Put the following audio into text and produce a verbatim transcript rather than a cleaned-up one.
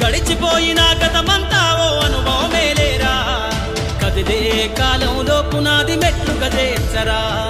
గడిచిపోయిన గతమంతా ఓ అనుభవమేలేరా కదిలే కాలంలో పునాది మెట్లుగా చేర్చరా